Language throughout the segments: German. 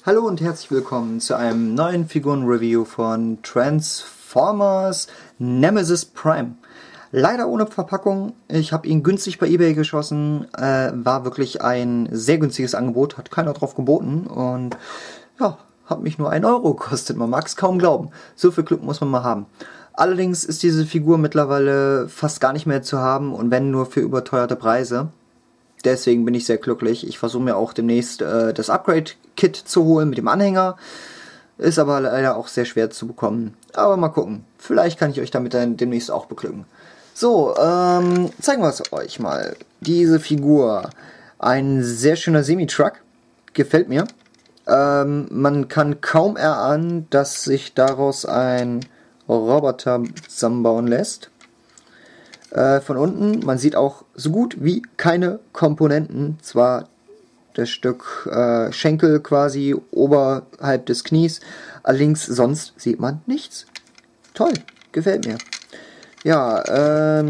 Hallo und herzlich willkommen zu einem neuen Figuren-Review von Transformers Nemesis Prime. Leider ohne Verpackung, ich habe ihn günstig bei eBay geschossen, war wirklich ein sehr günstiges Angebot, hat keiner drauf geboten und ja, hat mich nur 1 Euro gekostet, man mag es kaum glauben. So viel Glück muss man mal haben. Allerdings ist diese Figur mittlerweile fast gar nicht mehr zu haben und wenn nur für überteuerte Preise. Deswegen bin ich sehr glücklich. Ich versuche mir auch demnächst das Upgrade-Kit zu holen mit dem Anhänger. Ist aber leider auch sehr schwer zu bekommen. Aber mal gucken. Vielleicht kann ich euch damit dann demnächst auch beglücken. So, zeigen wir es euch mal. Diese Figur. Ein sehr schöner Semi-Truck. Gefällt mir. Man kann kaum erahnen, dass sich daraus ein Roboter zusammenbauen lässt. Von unten, man sieht auch so gut wie keine Komponenten, zwar das Stück Schenkel quasi oberhalb des Knies, allerdings sonst sieht man nichts. Toll, gefällt mir. Ja,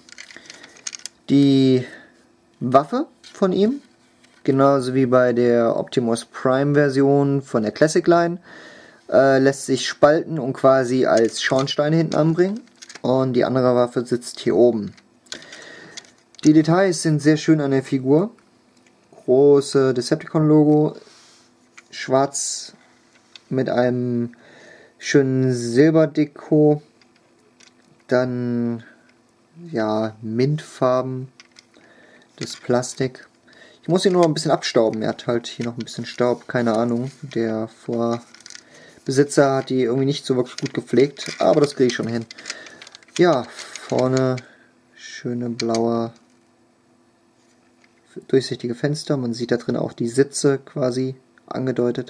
die Waffe von ihm, genauso wie bei der Optimus Prime Version von der Classic Line, lässt sich spalten und quasi als Schornstein hinten anbringen. Und die andere Waffe sitzt hier oben. Die Details sind sehr schön an der Figur. Große Decepticon-Logo. Schwarz mit einem schönen Silberdeko. Dann, ja, Mintfarben. Das Plastik. Ich muss ihn nur ein bisschen abstauben. Er hat halt hier noch ein bisschen Staub. Keine Ahnung. Der Vorbesitzer hat die irgendwie nicht so wirklich gut gepflegt. Aber das kriege ich schon hin. Ja, vorne schöne blaue durchsichtige Fenster. Man sieht da drin auch die Sitze quasi angedeutet.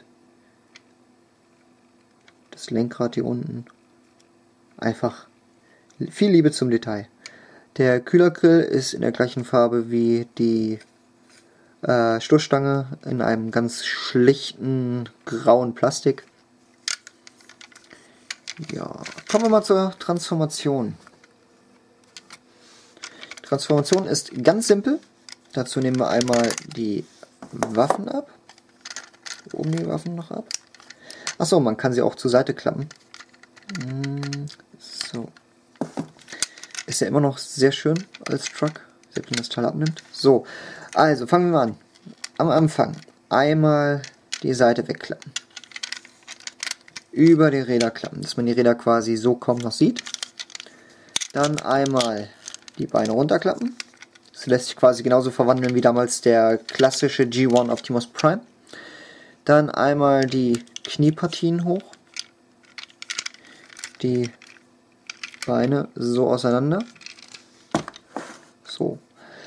Das Lenkrad hier unten. Einfach viel Liebe zum Detail. Der Kühlergrill ist in der gleichen Farbe wie die Stoßstange in einem ganz schlichten grauen Plastik. Ja, kommen wir mal zur Transformation. Die Transformation ist ganz simpel. Dazu nehmen wir einmal die Waffen ab. Oben die Waffen noch ab. Achso, man kann sie auch zur Seite klappen. So. Ist ja immer noch sehr schön als Truck, selbst wenn das Teil abnimmt. So, also fangen wir an. Am Anfang einmal die Seite wegklappen. Über die Räder klappen, dass man die Räder quasi so kaum noch sieht. Dann einmal die Beine runterklappen. Das lässt sich quasi genauso verwandeln wie damals der klassische G1 Optimus Prime. Dann einmal die Kniepartien hoch. Die Beine so auseinander. So.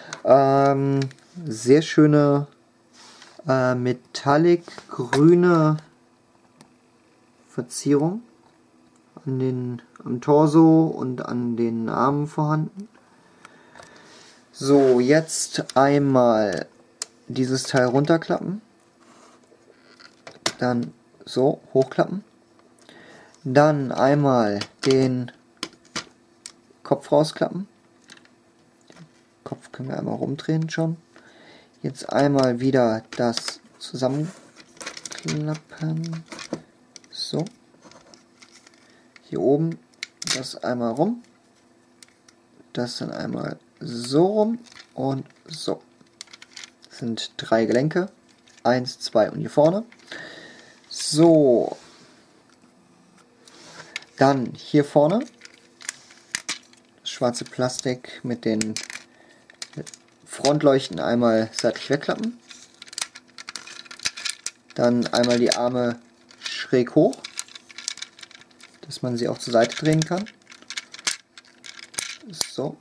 Sehr schöne metallic grüne Verzierung am Torso und an den Armen vorhanden. So, jetzt einmal dieses Teil runterklappen. Dann so hochklappen. Dann einmal den Kopf rausklappen. Den Kopf können wir einmal rumdrehen schon. Jetzt einmal wieder das zusammenklappen. So. Hier oben das einmal rum. Das dann einmal so rum und so. Das sind 3 Gelenke. 1, 2 und hier vorne. So. Dann hier vorne. Das schwarze Plastik mit den Frontleuchten einmal seitlich wegklappen. Dann einmal die Arme schräg hoch, dass man sie auch zur Seite drehen kann. So.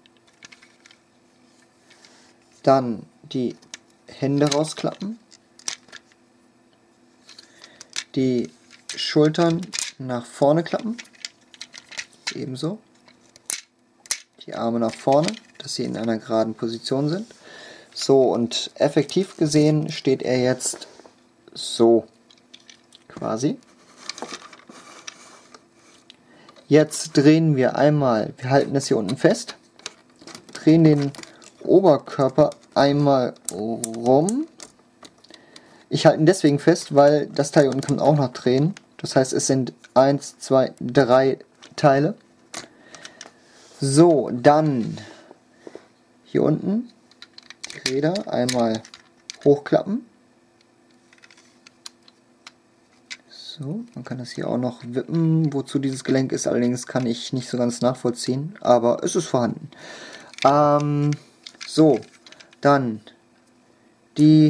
Dann die Hände rausklappen. Die Schultern nach vorne klappen. Ebenso. Die Arme nach vorne, dass sie in einer geraden Position sind. So, und effektiv gesehen steht er jetzt so. Quasi. Jetzt drehen wir einmal, wir halten das hier unten fest, drehen den Oberkörper einmal rum, Ich halte ihn deswegen fest, weil das Teil hier unten kann auch noch drehen. Das heißt, es sind 1, 2, 3 Teile. So, dann hier unten die Räder einmal hochklappen. So, man kann das hier auch noch wippen, wozu dieses Gelenk ist, allerdings kann ich nicht so ganz nachvollziehen, aber es ist vorhanden. So, dann die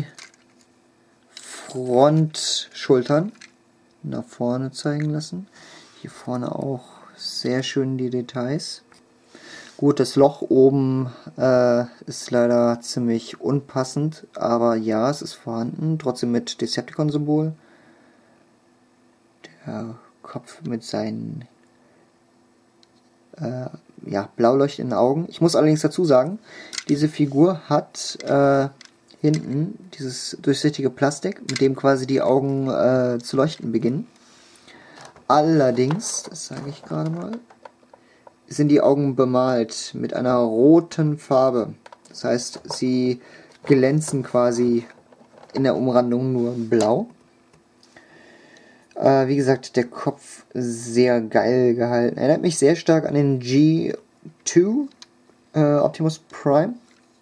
Frontschultern nach vorne zeigen lassen. Hier vorne auch sehr schön die Details. Gut, das Loch oben ist leider ziemlich unpassend, aber ja, es ist vorhanden. Trotzdem mit Decepticon-Symbol. Der Kopf mit seinen ja, blau leuchtenden Augen. Ich muss allerdings dazu sagen, diese Figur hat hinten dieses durchsichtige Plastik, mit dem quasi die Augen zu leuchten beginnen. Allerdings, das sage ich gerade mal, sind die Augen bemalt mit einer roten Farbe. Das heißt, sie glänzen quasi in der Umrandung nur blau. Wie gesagt, der Kopf sehr geil gehalten. Erinnert mich sehr stark an den G2 Optimus Prime.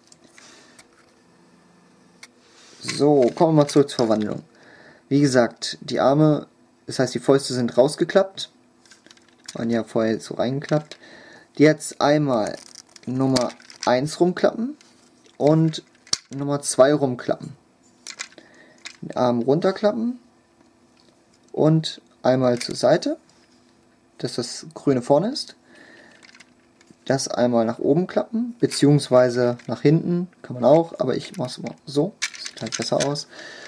So, kommen wir mal zurück zur Verwandlung. Wie gesagt, die Arme, das heißt die Fäuste sind rausgeklappt. Waren ja vorher so reingeklappt. Jetzt einmal Nummer 1 rumklappen und Nummer 2 rumklappen. Den Arm runterklappen und einmal zur Seite, dass das Grüne vorne ist. Das einmal nach oben klappen, beziehungsweise nach hinten, kann man auch, aber ich mache es mal so, sieht halt besser aus.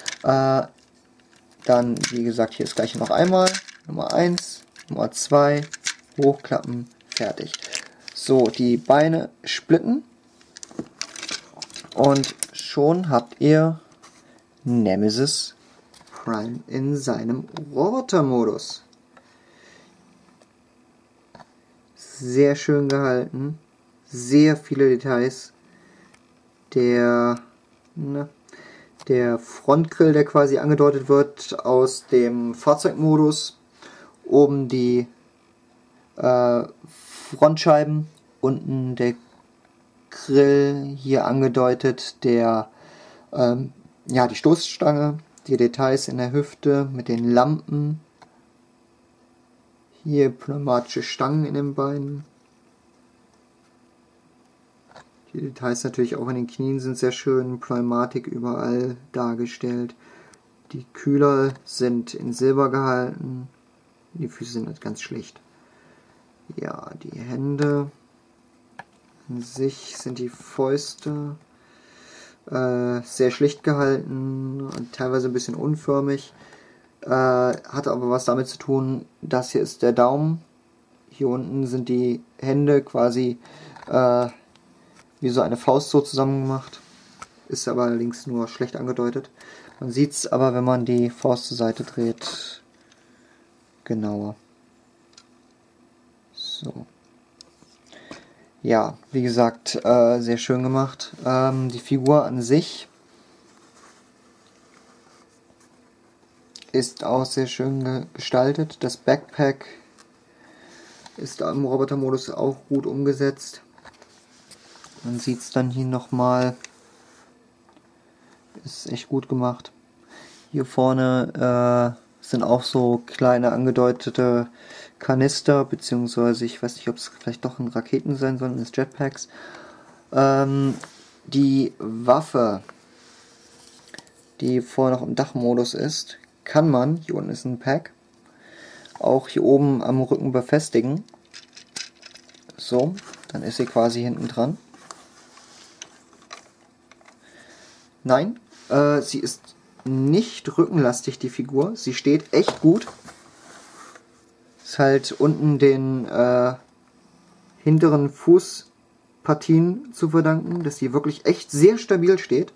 Dann, wie gesagt, hier das gleiche noch einmal, Nummer 1, Nummer 2, hochklappen, fertig. So, die Beine splitten und schon habt ihr Nemesis Prime in seinem Robotermodus. Sehr schön gehalten, sehr viele Details. Der Frontgrill, der quasi angedeutet wird aus dem Fahrzeugmodus, oben die Frontscheiben, unten der Grill, hier angedeutet der ja, die Stoßstange, die Details in der Hüfte mit den Lampen. Hier pneumatische Stangen in den Beinen. Die Details natürlich auch in den Knien sind sehr schön. Pneumatik überall dargestellt. Die Kühler sind in Silber gehalten. Die Füße sind halt ganz schlicht. Ja, die Hände. An sich sind die Fäuste sehr schlicht gehalten und teilweise ein bisschen unförmig. Hat aber was damit zu tun, das hier ist der Daumen. Hier unten sind die Hände quasi wie so eine Faust so zusammen gemacht. Ist aber allerdings nur schlecht angedeutet. Man sieht es aber, wenn man die Faust zur Seite dreht, genauer. So. Ja, wie gesagt, sehr schön gemacht. Die Figur an sich ist auch sehr schön gestaltet. Das Backpack ist im Robotermodus auch gut umgesetzt. Man sieht es dann hier nochmal. Ist echt gut gemacht. Hier vorne sind auch so kleine angedeutete Kanister, beziehungsweise ich weiß nicht, ob es vielleicht doch ein Raketen sein sollen, des Jetpacks. Die Waffe, die vorher noch im Dachmodus ist, kann man, hier unten ist ein Pack, auch hier oben am Rücken befestigen. So, dann ist sie quasi hinten dran. Nein, sie ist nicht rückenlastig, die Figur. Sie steht echt gut. Ist halt unten den hinteren Fußpartien zu verdanken, dass sie wirklich echt sehr stabil steht.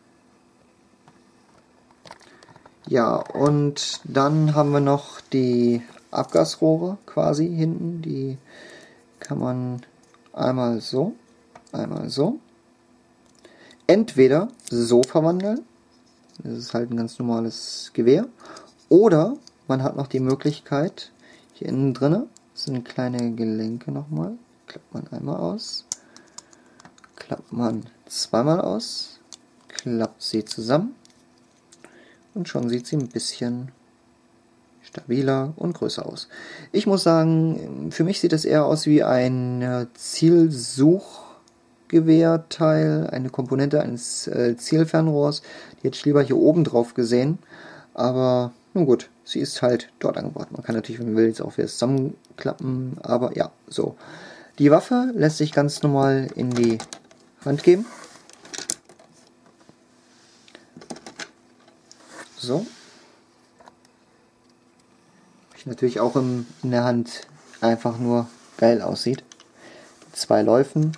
Ja, und dann haben wir noch die Abgasrohre quasi hinten. Die kann man einmal so, entweder so verwandeln, ist es halt ein ganz normales Gewehr. Oder man hat noch die Möglichkeit, hier innen drinne sind kleine Gelenke nochmal. Klappt man einmal aus, klappt man zweimal aus, klappt sie zusammen und schon sieht sie ein bisschen stabiler und größer aus. Ich muss sagen, für mich sieht das eher aus wie ein Zielsuchgewehrteil, eine Komponente eines Zielfernrohrs. Die hätte ich lieber hier oben drauf gesehen, aber nun gut, sie ist halt dort angebracht. Man kann natürlich, wenn man will, jetzt auch wieder zusammenklappen, aber ja, so. Die Waffe lässt sich ganz normal in die Hand geben. So. Natürlich auch in der Hand einfach nur geil aussieht. 2 Läufen.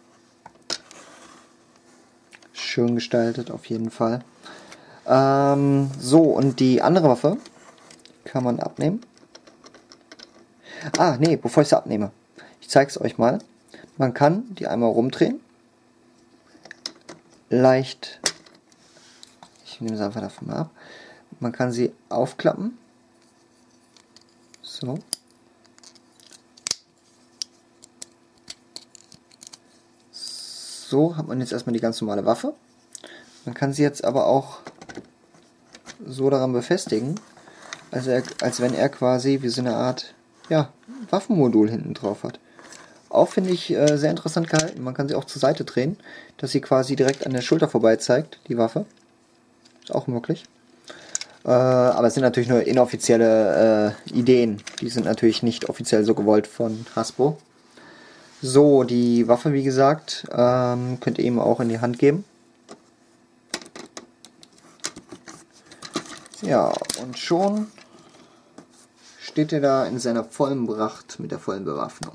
Schön gestaltet auf jeden Fall. So, und die andere Waffe kann man abnehmen. Ah, nee, bevor ich sie abnehme. Ich zeige es euch mal. Man kann die einmal rumdrehen. Leicht. Ich nehme sie einfach davon mal ab. Man kann sie aufklappen. So. So hat man jetzt erstmal die ganz normale Waffe. Man kann sie jetzt aber auch so daran befestigen, als wenn er quasi wie so eine Art Waffenmodul hinten drauf hat. Auch finde ich sehr interessant gehalten. Man kann sie auch zur Seite drehen, dass sie quasi direkt an der Schulter vorbei zeigt, die Waffe. Ist auch möglich. Aber es sind natürlich nur inoffizielle Ideen. Die sind natürlich nicht offiziell so gewollt von Hasbro. So, die Waffe, wie gesagt, könnt ihr ihm auch in die Hand geben. Ja, und schon steht er da in seiner vollen Pracht mit der vollen Bewaffnung.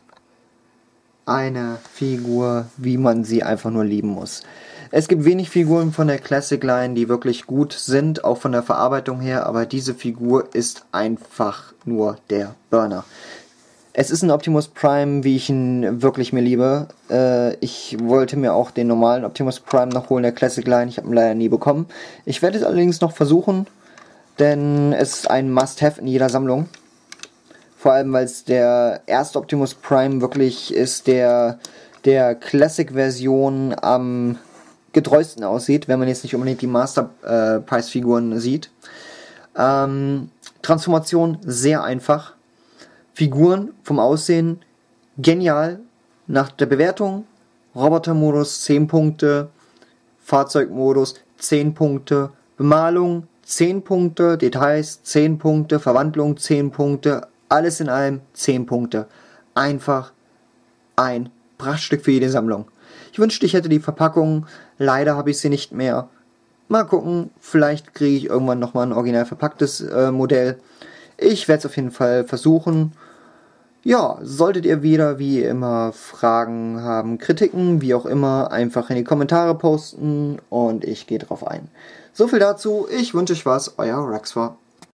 Eine Figur, wie man sie einfach nur lieben muss. Es gibt wenig Figuren von der Classic Line, die wirklich gut sind, auch von der Verarbeitung her, aber diese Figur ist einfach nur der Burner. Es ist ein Optimus Prime, wie ich ihn wirklich mir liebe. Ich wollte mir auch den normalen Optimus Prime noch holen, der Classic Line. Ich habe ihn leider nie bekommen. Ich werde es allerdings noch versuchen, denn es ist ein Must-Have in jeder Sammlung. Vor allem, weil es der erste Optimus Prime wirklich ist, der Classic-Version am getreuesten aussieht, wenn man jetzt nicht unbedingt die Master-Price-Figuren sieht. Transformation sehr einfach. Figuren vom Aussehen genial. Nach der Bewertung Robotermodus 10 Punkte, Fahrzeugmodus 10 Punkte, Bemalung 10 Punkte, Details 10 Punkte, Verwandlung 10 Punkte, alles in allem 10 Punkte. Einfach ein Prachtstück für jede Sammlung. Ich wünschte, ich hätte die Verpackung. Leider habe ich sie nicht mehr. Mal gucken, vielleicht kriege ich irgendwann nochmal ein original verpacktes Modell. Ich werde es auf jeden Fall versuchen. Ja, solltet ihr wieder wie immer Fragen haben, Kritiken, wie auch immer, einfach in die Kommentare posten und ich gehe drauf ein. So viel dazu. Ich wünsche euch was. Euer Raxfor.